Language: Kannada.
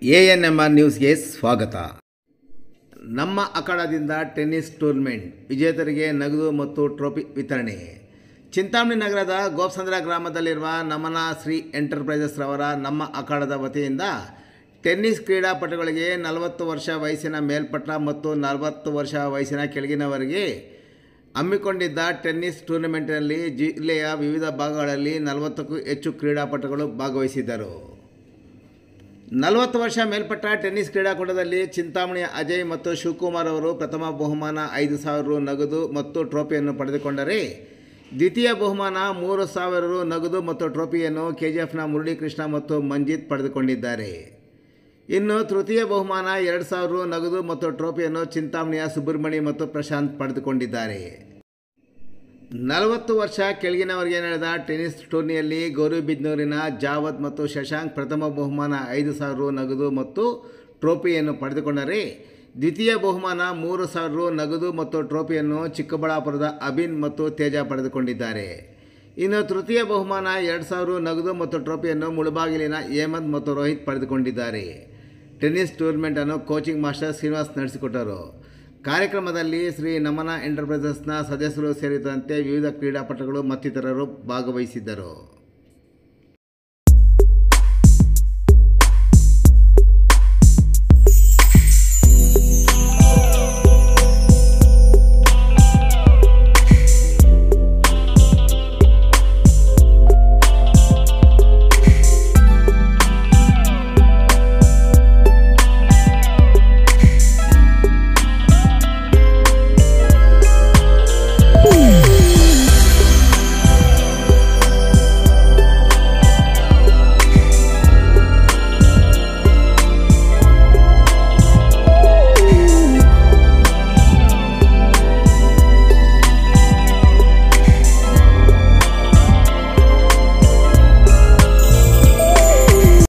ANMR ನ್ಯೂಸ್ಗೆ ಸ್ವಾಗತ. ನಮ್ಮ ಅಖಾಡದಿಂದ ಟೆನ್ನಿಸ್ ಟೂರ್ನಮೆಂಟ್ ವಿಜೇತರಿಗೆ ನಗದು ಮತ್ತು ಟ್ರೋಫಿ ವಿತರಣೆ. ಚಿಂತಾಮಣಿ ನಗರದ ಗೋಪಸಂದ್ರ ಗ್ರಾಮದಲ್ಲಿರುವ ನಮನ ಶ್ರೀ ಎಂಟರ್ಪ್ರೈಸಸ್ ರವರ ನಮ್ಮ ಅಖಾಡದ ವತಿಯಿಂದ ಟೆನ್ನಿಸ್ ಕ್ರೀಡಾಪಟುಗಳಿಗೆ 40 ವರ್ಷ ವಯಸ್ಸಿನ ಮೇಲ್ಪಟ್ಟ ಮತ್ತು 40 ವರ್ಷ ವಯಸ್ಸಿನ ಕೆಳಗಿನವರಿಗೆ ಹಮ್ಮಿಕೊಂಡಿದ್ದ ಟೆನ್ನಿಸ್ ಟೂರ್ನಮೆಂಟ್ನಲ್ಲಿ ಜಿಲ್ಲೆಯ ವಿವಿಧ ಭಾಗಗಳಲ್ಲಿ 40ಕ್ಕೂ ಹೆಚ್ಚು ಕ್ರೀಡಾಪಟುಗಳು ಭಾಗವಹಿಸಿದ್ದರು. 40 ವರ್ಷ ಮೇಲ್ಪಟ್ಟ ಟೆನ್ನಿಸ್ ಕ್ರೀಡಾಕೂಟದಲ್ಲಿ ಚಿಂತಾಮಣಿಯ ಅಜಯ್ ಮತ್ತು ಶಿವಕುಮಾರ್ ಅವರು ಪ್ರಥಮ ಬಹುಮಾನ 5,000 ರು ನಗದು ಮತ್ತು ಟ್ರೋಫಿಯನ್ನು ಪಡೆದುಕೊಂಡರೆ, ದ್ವಿತೀಯ ಬಹುಮಾನ 3,000 ರು ನಗದು ಮತ್ತು ಟ್ರೋಫಿಯನ್ನು KGFನ ಮುರಳೀಕೃಷ್ಣ ಮತ್ತು ಮಂಜಿತ್ ಪಡೆದುಕೊಂಡಿದ್ದಾರೆ. ಇನ್ನು ತೃತೀಯ ಬಹುಮಾನ 2,000 ರು ನಗದು ಮತ್ತು ಟ್ರೋಫಿಯನ್ನು ಚಿಂತಾಮಣಿಯ ಸುಬ್ರಹ್ಮಣಿ ಮತ್ತು ಪ್ರಶಾಂತ್ ಪಡೆದುಕೊಂಡಿದ್ದಾರೆ. 40 ವರ್ಷ ಕೆಳಗಿನವರಿಗೆ ನಡೆದ ಟೆನ್ನಿಸ್ ಟೂರ್ನಿಯಲ್ಲಿ ಗೌರಿಬಿದನೂರಿನ ಜಾವದ್ ಮತ್ತು ಶಶಾಂಕ್ ಪ್ರಥಮ ಬಹುಮಾನ 5,000 ರು ನಗದು ಮತ್ತು ಟ್ರೋಫಿಯನ್ನು ಪಡೆದುಕೊಂಡರೆ, ದ್ವಿತೀಯ ಬಹುಮಾನ 3,000 ರು ನಗದು ಮತ್ತು ಟ್ರೋಫಿಯನ್ನು ಚಿಕ್ಕಬಳ್ಳಾಪುರದ ಅಭಿನ್ ಮತ್ತು ತೇಜ ಪಡೆದುಕೊಂಡಿದ್ದಾರೆ. ಇನ್ನು ತೃತೀಯ ಬಹುಮಾನ 2,000 ರು ನಗದು ಮತ್ತು ಟ್ರೋಫಿಯನ್ನು ಮುಳಬಾಗಿಲಿನ ಹೇಮಂತ್ ಮತ್ತು ರೋಹಿತ್ ಪಡೆದುಕೊಂಡಿದ್ದಾರೆ. ಟೆನ್ನಿಸ್ ಟೂರ್ನಮೆಂಟನ್ನು ಕೋಚಿಂಗ್ ಮಾಸ್ಟರ್ ಶ್ರೀನಿವಾಸ್ ನಡೆಸಿಕೊಟ್ಟರು. ಕಾರ್ಯಕ್ರಮದಲ್ಲಿ ಶ್ರೀ ನಮನ ಎಂಟರ್ಪ್ರೈಸಸ್ನ ಸದಸ್ಯರು ಸೇರಿದಂತೆ ವಿವಿಧ ಕ್ರೀಡಾಪಟುಗಳು ಮತ್ತಿತರರು ಭಾಗವಹಿಸಿದ್ದರು.